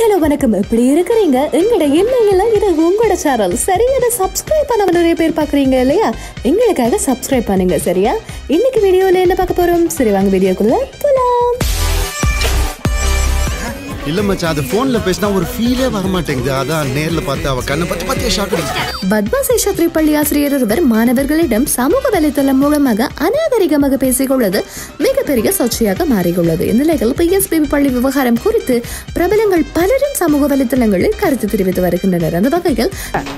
Hello வணக்கம், எப்படி இருக்கிறீங்க? எங்கட இல்லையில இது உங்களோட சேனல். சரி, அதை சப்ஸ்கிரைப் பண்ண நிறைய பேர் பாக்குறீங்க இல்லையா? எங்களுக்காக சப்ஸ்கிரைப் பண்ணுங்க சரியா? இன்னைக்கு வீடியோல என்ன பார்க்க போறோம்? சரி வாங்க வீடியோக்குள்ள போலாம். இல்ல மச்சான், அது போன்ல பேசினா ஒரு ஃபீலே வர மாட்டேங்குது. அதான் நேர்ல பார்த்து அவ கண்ணை பத்தி ஷாக் அடிச்சு. பத்மா சேஷாத்ரி பள்ளி ஆசிரியர் ஒருவர் மாணவர்களிடம் சமூக வலைதளம் மூலமாக அநாகரிகமாக பேசிக்கொள்ளது மிகப்பெரிய சர்ச்சையாக மாறியுள்ளது. இந்நிலையில் பிஎஸ்பிபி பள்ளி விவகாரம் குறித்து பிரபலங்கள் பலரும் சமூக வலைதளங்களில் கருத்து தெரிவித்து வருகின்றனர். அந்த வகையில்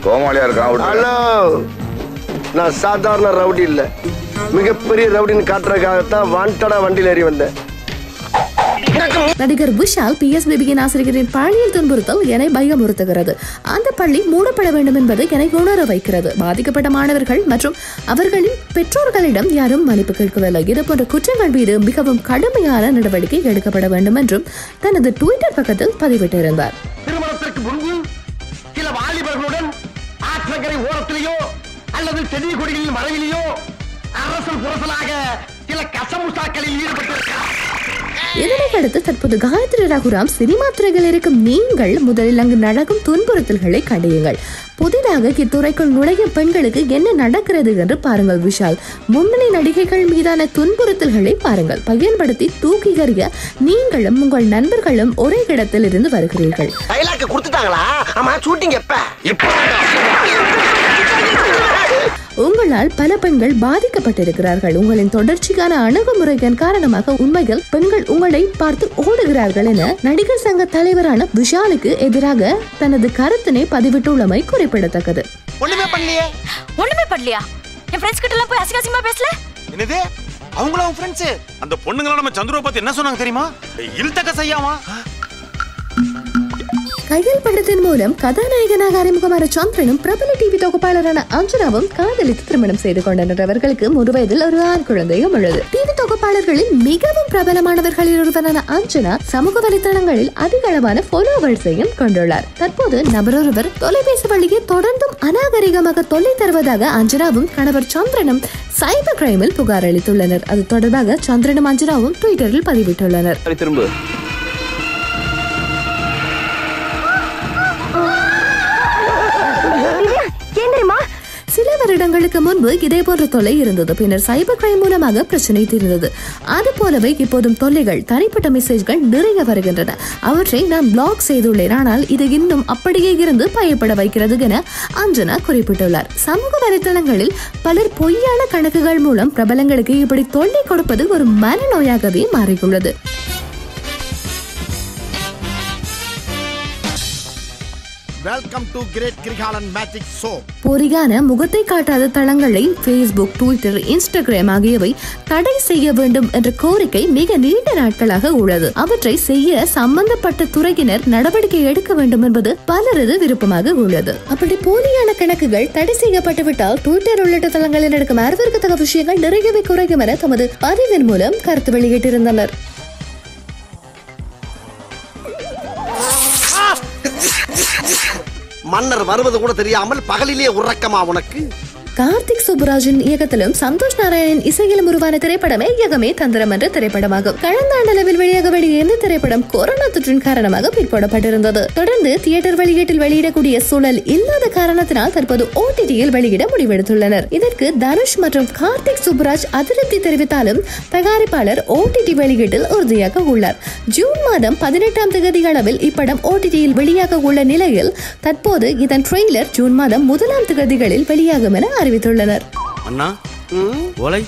நான் சாதாரண ரவுடி இல்ல, மிகப்பெரிய ரவுடின்னு காட்டுறதுக்காகத்தான் வாண்டடா வண்டியில் ஏறி வந்தேன். நடிகர் விஷால் பிஎஸ்பிபியின் ஆசிரியரின் பாலியல் துன்புறுத்தல் என்னை பயமுறுத்துகிறது. அந்த பள்ளி மூடப்பட வேண்டும் என்பது என்னை உணர வைக்கிறது. பாதிக்கப்பட்ட மாணவர்கள் மற்றும் அவர்களின் பெற்றோர்களிடம் யாரும் மன்னிப்பு கேட்கவில்லை. இதுபோன்ற குற்றங்கள் மீது மிகவும் கடுமையான நடவடிக்கை எடுக்கப்பட வேண்டும் என்றும் தனது ட்விட்டர் பக்கத்தில் பதிவிட்டிருந்தார். திருமணத்திற்கு முன்பு சில வாலிபர்களுடன் ஆற்றங்கரை ஓரத்திலேயோ அல்லது செடி கொடிகளின் மறைவிலேயோ அரசல் புரசலாக சில கசமுசாக்களில் ஈடுபட்டிருக்கிறார். இதனையடுத்து தற்போது காயத்ரி ரகுராம் சினிமா துறையில் இருக்கும் நீங்கள் முதலில் அங்கு நடக்கும் துன்புறுத்தல்களை கடையுங்கள். புதிதாக இத்துறைக்குள் நுழையும் பெண்களுக்கு என்ன நடக்கிறது என்று பாருங்கள். விஷால் முன்னணி நடிகைகள் மீதான துன்புறுத்தல்களை பாருங்கள். பயன்படுத்தி தூக்கி எறிய நீங்களும் உங்கள் நண்பர்களும் ஒரே இடத்தில் இருந்து வருகிறீர்கள். உங்களால் பல பெண்கள் பாதிக்கப்பட்டிருக்கிறார்கள். உங்களின் தொடர்ச்சியான அணுகுமுறையின் காரணமாக உண்மையில் பெண்கள் உங்களை பார்த்து ஓடுகிறார்கள் என நடிகர் சங்க தலைவரான விஷாலுக்கு எதிராக தனது கருத்தினை பதிவிட்டுள்ளமை குறிப்பிடத்தக்கது. ஒண்ணுமே பண்ணலையா? என் ஃப்ரெண்ட்ஸ் கிட்ட எல்லாம் போய் அசிங்கமா பேசல. என்னது? அவங்களும் ஃப்ரெண்ட்ஸ். அந்த பொண்ணுங்கள நம்ம சந்துருவை பத்தி என்ன சொன்னாங்க தெரியுமா? இல்தக்க செய்யாமா? கையல் படத்தின் மூலம் கதாநாயகனாக அறிமுகமான சந்திரனும் பிரபல டிவி தொகுப்பாளரான அஞ்சனாவும் காதலித்து திருமணம் செய்து கொண்டனர். அவர்களுக்கு 3 வயதில் ஒரு ஆண் குழந்தையும் உள்ளது. டிவி தொகுப்பாளர்களில் மிகவும் பிரபலமானவர்களில் ஒருவரான அஞ்சனா சமூக வலைதளங்களில் அதிக அளவான ஃபாலோவர்ஸையும் கொண்டுள்ளார். தற்போது நபரொருவர் தொலைபேசி வழியே தொடர்ந்தும் அநாகரிகமாக தொல்லை தருவதாக அஞ்சனாவும் கணவர் சந்திரனும் சைபர் கிரைமில் புகார் அளித்துள்ளனர். அது தொடர்பாக சந்திரனும் அஞ்சனாவும் ட்விட்டரில் பதிவிட்டுள்ளனர். சில வருடங்களுக்கு முன்பு இதே போன்ற தொல்லை இருந்தது. பின்னர் சைபர் கிரைம் மூலமாக பிரச்சனை தீர்ந்தது. அது போலவே இப்போதும் தொல்லைகள், தனிப்பட்ட மெசேஜ்கள் நிறைய வருகின்றன. அவற்றை நான் பிளாக் செய்துள்ளேன். ஆனால் இது இன்னும் அப்படியே இருந்து பயப்பட வைக்கிறது என அஞ்சனா குறிப்பிட்டுள்ளார். சமூக வலைதளங்களில் பலர் பொய்யான கணக்குகள் மூலம் பிரபலங்களுக்கு இப்படி தொல்லை கொடுப்பது ஒரு மனநோயாகவே மாறியுள்ளது. Welcome to great Kirikalan magic show. பொறியான முகத்தை காட்டாத தளங்களை Facebook, Twitter, Instagram ஆகியவை தடை செய்ய வேண்டும் என்ற கோரிக்கை மிக நீண்ட நாட்களாக உள்ளது. அவற்றை செய்ய சம்பந்தப்பட்ட துறையினர் நடவடிக்கை எடுக்க வேண்டும் என்பது பலரது விருப்பமாக உள்ளது. அப்படி போலியான கணக்குகள் தடை செய்யப்பட்டுவிட்டால் ட்விட்டர் உள்ளிட்ட தளங்களில் நடக்கும் அறிவிற்கத்தக்க விஷயங்கள் நிறையவே குறையும் என தமது பதிவின் மூலம் கருத்து வெளியிட்டிருந்தனர். மன்னர் வருவது கூட தெரியாமல் பகலிலே உறக்கமா உனக்கு? கார்த்திக் சுப்புராஜின் இயக்கத்திலும் சந்தோஷ் நாராயணன் இசையிலும் உருவான திரைப்படமே யகமே தந்திரம் என்ற திரைப்படமாகும். கடந்த ஆண்டளவில் வெளியாக வேண்டிய இந்த திரைப்படம் கொரோனா தொற்றின் காரணமாக பிற்போடப்பட்டிருந்தது. தொடர்ந்து தியேட்டர் வெளியீட்டில் வெளியிடக்கூடிய சூழல் இல்லாத காரணத்தினால் தற்போது OTT-யில் வெளியிட முடிவெடுத்துள்ளனர். இதற்கு தனுஷ் மற்றும் கார்த்திக் சுப்புராஜ் அதிருப்தி தெரிவித்தாலும் தயாரிப்பாளர் OTT வெளியீட்டில் உறுதியாக உள்ளார். ஜூன் மாதம் 18ஆம் தேதி அளவில் இப்படம் OTT-யில் வெளியாக உள்ள நிலையில் தற்போது இதன் ட்ரெய்லர் ஜூன் மாதம் 1ஆம் தேதிகளில் வெளியாகும் என அறிவித்துள்ளனர். அண்ணா, ஓலை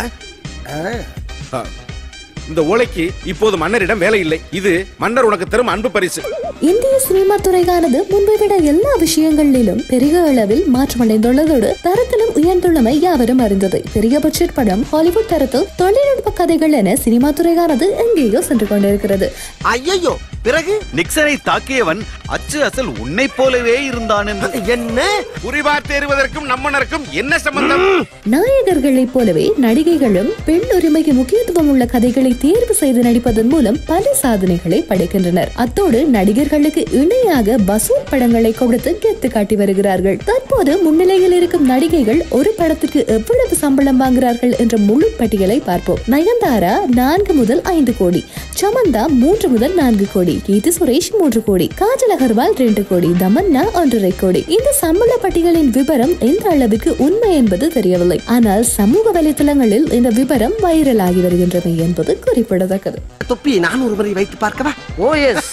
இந்த ஓலைக்கு இப்போது மன்னரிடம் வேலை இல்லை. இது மன்னர் உனக்கு தரும் அன்பு பரிசு. இந்திய சினிமா துறையானது முன்பை விட எல்லா விஷயங்களிலும் பெரிய அளவில் மாற்றமடைந்துள்ளதோடு தரத்திலும் உயர்ந்துள்ளமை யாவரும் அறிந்தது. பெரிய பட்ஜெட் படம், ஹாலிவுட் தரத்தில் தொழில்நுட்ப கதைகள் என சினிமா துறையானது எங்கேயோ சென்று கொண்டிருக்கிறது. ஐயோ, பிறகு நிக்சனை தாக்கியவன் அச்சு அசல் உன்னை போலவே இருந்தான் என்று என்ன குறிபார் தேர்வதற்கும் நம்மனருக்கும் என்ன சம்பந்தம்? நாயகர்களைப் போலவே நடிகைகளும் பெண் உரிமைக்கு முக்கியத்துவம் உள்ள கதைகளை தேர்வு செய்து நடிப்பதன் மூலம் பல சாதனைகளை படைக்கின்றனர். அத்தோடு நடிகர்களுக்கு இணையாக வசூல் படங்களை கொடுத்து கெத்து காட்டி வருகிறார்கள். தற்போது முன்னிலையில் இருக்கும் நடிகைகள் ஒரு படத்துக்கு எவ்வளவு சம்பளம் வாங்குகிறார்கள் என்ற முழு பட்டியலை பார்ப்போம். நயன்தாரா 4 முதல் 5 கோடி, சமந்தா 3 முதல் 4 கோடி, கீர்த்தி சுரேஷ் 3 கோடி, காஜல் அகர்வால் 2 கோடி, தமன்னா 1.5 கோடி. இந்த சம்பள பட்டியலின் விவரம் எந்த அளவுக்கு உண்மை என்பது தெரியவில்லை. ஆனால் சமூக வலைதளங்களில் இந்த விவரம் வைரல் ஆகி வருகின்றன என்பது குறிப்பிடத்தக்கது. தொப்பி நான் ஒரு முறை வைத்து பார்க்கவா? Oh yes.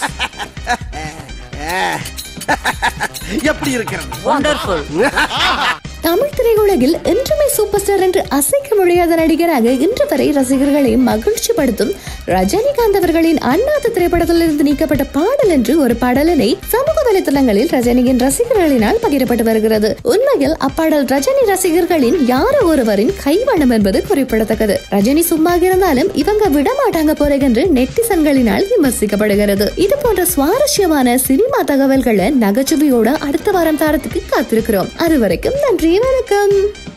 எப்படி இருக்கிறது? வண்டர்ஃபுல். தமிழ் திரையுலகில் என்றுமே சூப்பர் ஸ்டார் என்று அசைக்க முடியாத நடிகராக இன்று வரை ரசிகர்களை மகிழ்ச்சிப்படுத்தும் ரஜினிகாந்த் அவர்களின் அண்ணாத்த திரைப்படத்திலிருந்து நீக்கப்பட்ட பாடல் என்று ஒரு பாடலினை சமூக வலைதளங்களில் ரஜினியின் ரசிகர்களினால் பகிரப்பட்டு வருகிறது. உண்மையில் அப்பாடல் ரஜினி ரசிகர்களின் யாரோ ஒருவரின் கைவண்ணம் என்பது குறிப்பிடத்தக்கது. ரஜினி சும்மா இருந்தாலும் இவங்க விடமாட்டாங்க போல என்று நெட்டிசன்களினால் விமர்சிக்கப்படுகிறது. இது போன்ற சுவாரஸ்யமான சினிமா தகவல்களை நகைச்சுவையோட அடுத்த வாரம் தாரத்துக்கு காத்திருக்கிறோம். அதுவரைக்கும் நன்றி, வணக்கம்.